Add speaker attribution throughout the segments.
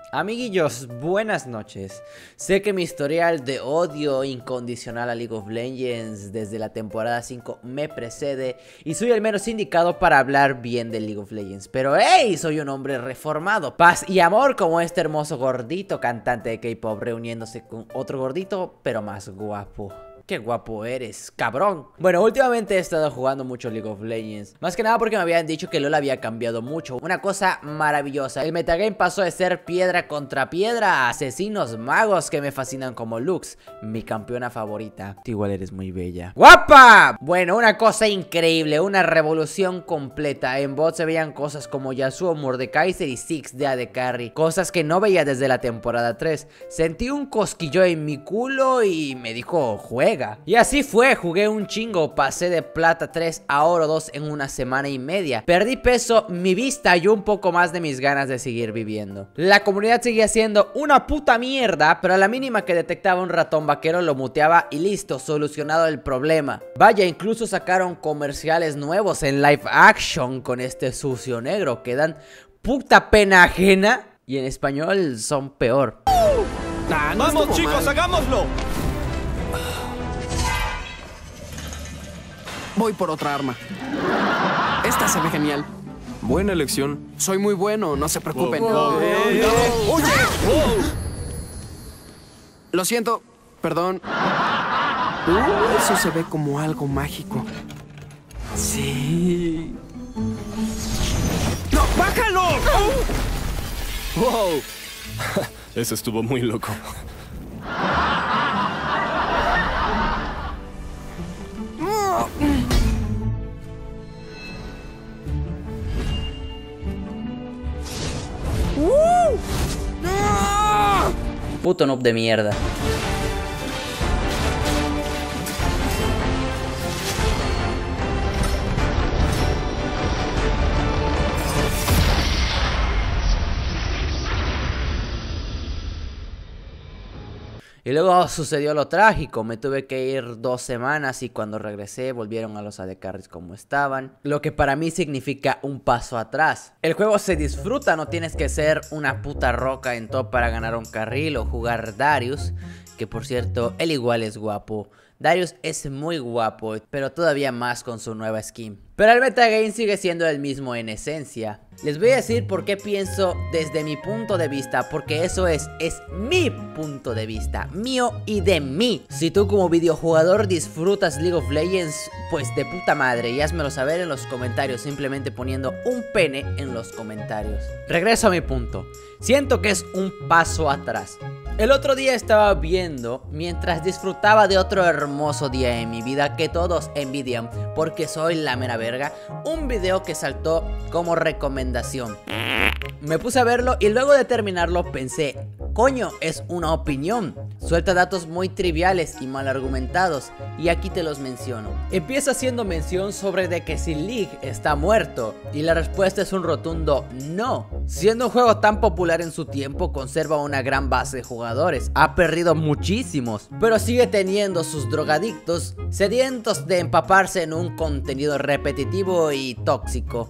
Speaker 1: Amiguillos, buenas noches. Sé que mi historial de odio incondicional a League of Legends desde la temporada 5 me precede y soy el menos indicado para hablar bien de League of Legends. Pero hey, soy un hombre reformado, paz y amor como este hermoso gordito cantante de K-pop reuniéndose con otro gordito pero más guapo. Qué guapo eres, cabrón. Bueno, últimamente he estado jugando mucho League of Legends. Más que nada porque me habían dicho que LoL había cambiado mucho. Una cosa maravillosa. El metagame pasó de ser piedra contra piedra a asesinos magos que me fascinan como Lux, mi campeona favorita. Tú igual eres muy bella. ¡Guapa! Bueno, una cosa increíble, una revolución completa. En bot se veían cosas como Yasuo, Mordekaiser y Ziggs de AD Carry. Cosas que no veía desde la temporada 3. Sentí un cosquillo en mi culo y me dijo, juega. Y así fue, jugué un chingo, pasé de plata 3 a oro 2 en una semana y media. Perdí peso, mi vista y un poco más de mis ganas de seguir viviendo. La comunidad seguía siendo una puta mierda, pero a la mínima que detectaba un ratón vaquero lo muteaba y listo, solucionado el problema. Vaya, incluso sacaron comerciales nuevos en live action con este sucio negro que dan puta pena ajena y en español son peor.
Speaker 2: ¡Vamos chicos, hagámoslo!
Speaker 3: Voy por otra arma. Esta se ve genial.
Speaker 2: Buena elección.
Speaker 3: Soy muy bueno, no se preocupen.
Speaker 2: ¡Oye!
Speaker 3: Lo siento, perdón. Eso se ve como algo mágico. Sí. ¡No, bájalo!
Speaker 2: ¡Wow! Eso estuvo muy loco.
Speaker 1: Puto noob de mierda. Y luego sucedió lo trágico, me tuve que ir 2 semanas y cuando regresé volvieron a los AD Carries como estaban. Lo que para mí significa un paso atrás. El juego se disfruta, no tienes que ser una puta roca en top para ganar un carril o jugar Darius. Que por cierto, él igual es guapo. Darius es muy guapo, pero todavía más con su nueva skin. Pero el metagame sigue siendo el mismo en esencia. Les voy a decir por qué pienso desde mi punto de vista, porque eso es mi punto de vista, mío y de mí. Si tú como videojugador disfrutas League of Legends, pues de puta madre, y házmelo saber en los comentarios, simplemente poniendo un pene en los comentarios. Regreso a mi punto, siento que es un paso atrás. El otro día estaba viendo, mientras disfrutaba de otro hermoso día en mi vida que todos envidian porque soy la mera verga, un video que saltó como recomendación. Me puse a verlo y luego de terminarlo pensé, coño, es una opinión. Suelta datos muy triviales y mal argumentados y aquí te los menciono. Empieza haciendo mención sobre de que si League está muerto y la respuesta es un rotundo no. Siendo un juego tan popular en su tiempo, conserva una gran base de jugadores. Ha perdido muchísimos, pero sigue teniendo sus drogadictos sedientos de empaparse en un contenido repetitivo y tóxico.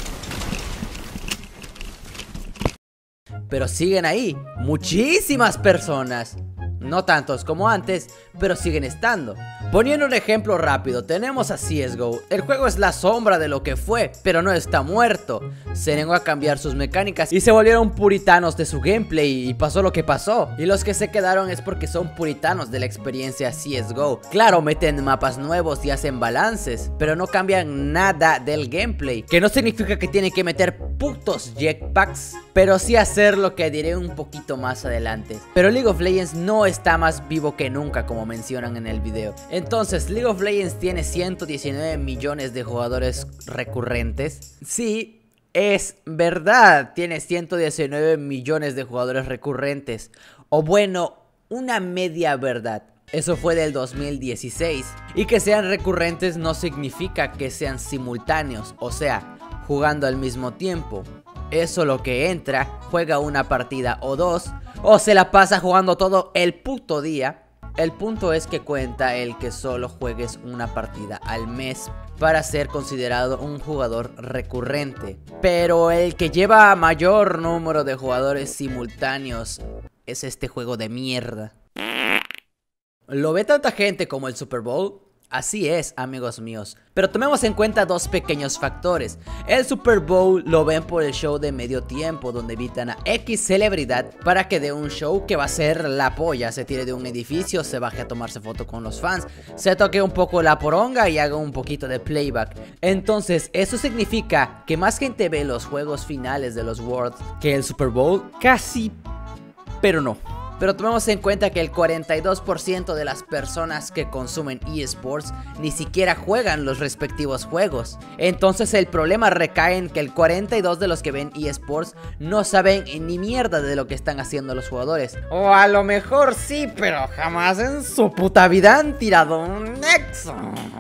Speaker 1: Pero siguen ahí, muchísimas personas. No tantos como antes, pero siguen estando. Poniendo un ejemplo rápido, tenemos a CSGO. El juego es la sombra de lo que fue, pero no está muerto. Se negó a cambiar sus mecánicas y se volvieron puritanos de su gameplay y pasó lo que pasó. Y los que se quedaron es porque son puritanos de la experiencia CSGO. Claro, meten mapas nuevos y hacen balances, pero no cambian nada del gameplay. Que no significa que tienen que meter putos jetpacks, pero sí hacer lo que diré un poquito más adelante. Pero League of Legends no está más vivo que nunca, como mencionan en el video. Entonces, League of Legends tiene 119 millones de jugadores recurrentes. Sí, es verdad, tiene 119 millones de jugadores recurrentes. O bueno, una media verdad. Eso fue del 2016. Y que sean recurrentes no significa que sean simultáneos, o sea, jugando al mismo tiempo. Eso lo que entra, juega una partida o dos, o se la pasa jugando todo el puto día. El punto es que cuenta el que solo juegues una partida al mes para ser considerado un jugador recurrente. Pero el que lleva mayor número de jugadores simultáneos es este juego de mierda. ¿Lo ve tanta gente como el Super Bowl? Así es, amigos míos, pero tomemos en cuenta dos pequeños factores. El Super Bowl lo ven por el show de medio tiempo, donde invitan a X celebridad para que dé un show que va a ser la polla. Se tire de un edificio, se baje a tomarse foto con los fans, se toque un poco la poronga y haga un poquito de playback. Entonces, eso significa que más gente ve los juegos finales de los Worlds que el Super Bowl. Casi, pero no. Pero tomemos en cuenta que el 42% de las personas que consumen eSports ni siquiera juegan los respectivos juegos. Entonces el problema recae en que el 42% de los que ven eSports no saben ni mierda de lo que están haciendo los jugadores. O a lo mejor sí, pero jamás en su puta vida han tirado un nexo.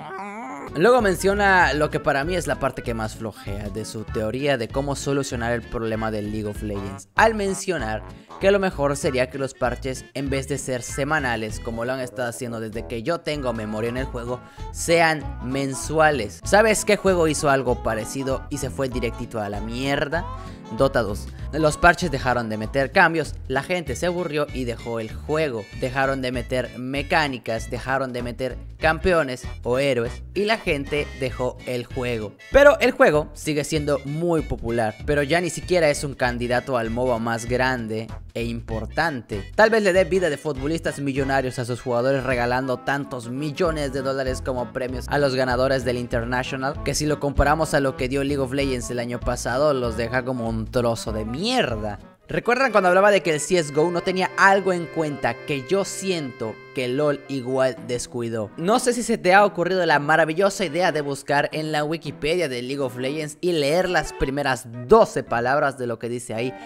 Speaker 1: Luego menciona lo que para mí es la parte que más flojea de su teoría de cómo solucionar el problema del League of Legends, al mencionar que lo mejor sería que los parches, en vez de ser semanales como lo han estado haciendo desde que yo tengo memoria en el juego, sean mensuales. ¿Sabes qué juego hizo algo parecido y se fue directito a la mierda? Dota 2. Los parches dejaron de meter cambios, la gente se aburrió y dejó el juego. Dejaron de meter mecánicas, dejaron de meter campeones o héroes y la gente dejó el juego. Pero el juego sigue siendo muy popular, pero ya ni siquiera es un candidato al MOBA más grande e importante. Tal vez le dé vida de futbolistas millonarios a sus jugadores, regalando tantos millones de dólares como premios a los ganadores del International, que si lo comparamos a lo que dio League of Legends el año pasado, los deja como un trozo de mierda. ¿Recuerdan cuando hablaba de que el CSGO no tenía algo en cuenta que yo siento que LOL igual descuidó? No sé si se te ha ocurrido la maravillosa idea de buscar en la Wikipedia de League of Legends y leer las primeras 12 palabras de lo que dice ahí.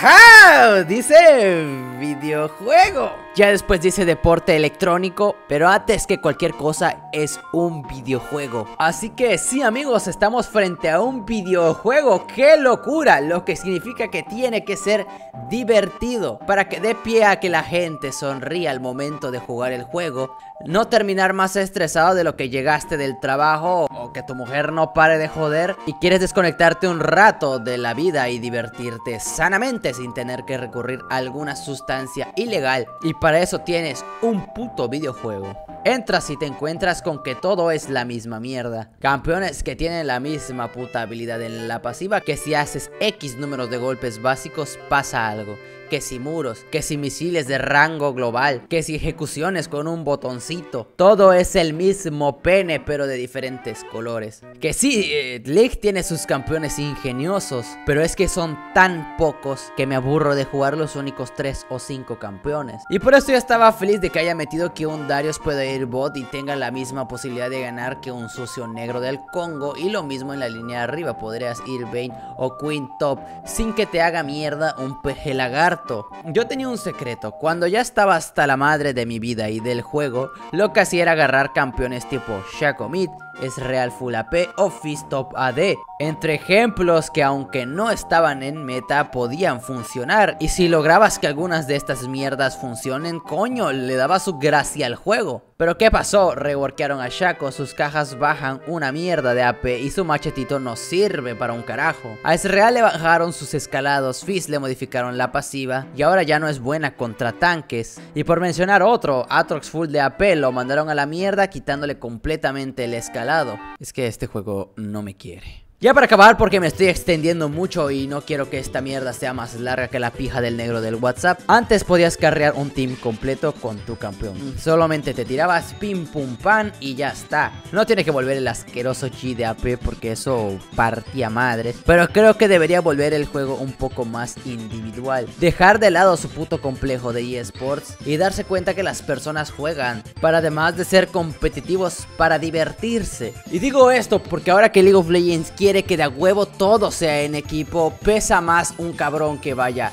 Speaker 1: ¡Ajá! Dice videojuego. Ya después dice deporte electrónico, pero antes que cualquier cosa es un videojuego. Así que sí, amigos, estamos frente a un videojuego. ¡Qué locura! Lo que significa que tiene que ser divertido para que dé pie a que la gente sonría al momento de jugar el juego, no terminar más estresado de lo que llegaste del trabajo, o que tu mujer no pare de joder y quieres desconectarte un rato de la vida y divertirte sanamente sin tener que recurrir a alguna sustancia ilegal, y para eso tienes un puto videojuego. Entras y te encuentras con que todo es la misma mierda. Campeones que tienen la misma puta habilidad en la pasiva, que si haces X números de golpes básicos pasa algo. Que si muros, que si misiles de rango global, que si ejecuciones con un botoncito. Todo es el mismo pene pero de diferentes colores. Que sí, League tiene sus campeones ingeniosos, pero es que son tan pocos que me aburro de jugar los únicos 3 o 5 campeones. Y por eso yo estaba feliz de que haya metido que un Darius pueda ir bot y tenga la misma posibilidad de ganar que un sucio negro del Congo. Y lo mismo en la línea de arriba, podrías ir Vayne o Queen top sin que te haga mierda un peje lagarto. Yo tenía un secreto: cuando ya estaba hasta la madre de mi vida y del juego, lo que hacía era agarrar campeones tipo Shaco Mid, Ezreal Full AP o Fizz Top AD, entre ejemplos que aunque no estaban en meta podían funcionar, y si lograbas que algunas de estas mierdas funcionen, coño, le daba su gracia al juego. Pero ¿qué pasó? Reworkearon a Shaco, sus cajas bajan una mierda de AP y su machetito no sirve para un carajo. A Ezreal le bajaron sus escalados, Fizz le modificaron la pasiva y ahora ya no es buena contra tanques. Y por mencionar otro, Aatrox Full de AP lo mandaron a la mierda quitándole completamente el escalado. Es que este juego no me quiere. Ya para acabar, porque me estoy extendiendo mucho y no quiero que esta mierda sea más larga que la pija del negro del WhatsApp. Antes podías carrear un team completo con tu campeón. Solamente te tirabas pim pum pan y ya está. No tiene que volver el asqueroso G de AP porque eso partía madres. Pero creo que debería volver el juego un poco más individual. Dejar de lado su puto complejo de eSports y darse cuenta que las personas juegan para, además de ser competitivos, para divertirse. Y digo esto porque ahora que League of Legends quiere que de a huevo todo sea en equipo, pesa más un cabrón que vaya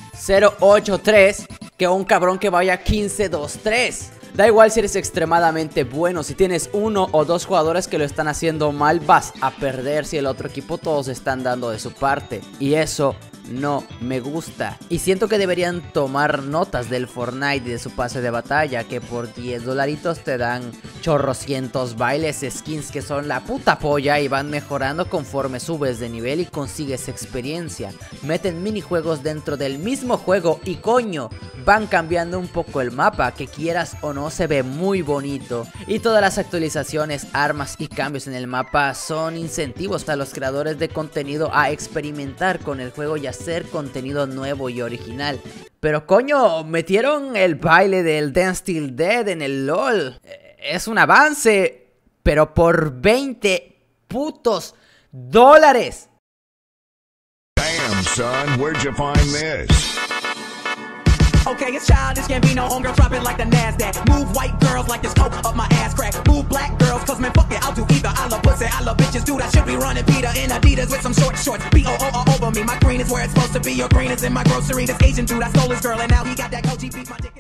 Speaker 1: 0-8-3 que un cabrón que vaya 15-2-3. Da igual si eres extremadamente bueno, si tienes uno o dos jugadores que lo están haciendo mal, vas a perder si el otro equipo todos están dando de su parte. Y eso no me gusta. Y siento que deberían tomar notas del Fortnite y de su pase de batalla, que por $10 te dan chorrocientos bailes, skins que son la puta polla y van mejorando conforme subes de nivel y consigues experiencia. Meten minijuegos dentro del mismo juego y coño, van cambiando un poco el mapa, que quieras o no se ve muy bonito. Y todas las actualizaciones, armas y cambios en el mapa son incentivos a los creadores de contenido a experimentar con el juego y hacer contenido nuevo y original. Pero coño, metieron el baile del Dance Till Dead en el LOL. Es un avance, pero por 20 putos dólares.
Speaker 4: Damn, son, where'd you find this?
Speaker 5: Okay, it's childish, can't be no homegirl, drop it like the NASDAQ. Move white girls like this coke up my ass crack. Move black girls, cause man, fuck it, I'll do either. I love pussy, I love bitches, dude, I should be running Peter in Adidas with some short shorts. B-O-O all over me, my green is where it's supposed to be. Your green is in my grocery, this Asian dude, I stole his girl, and now he got that Coachy beat my dick.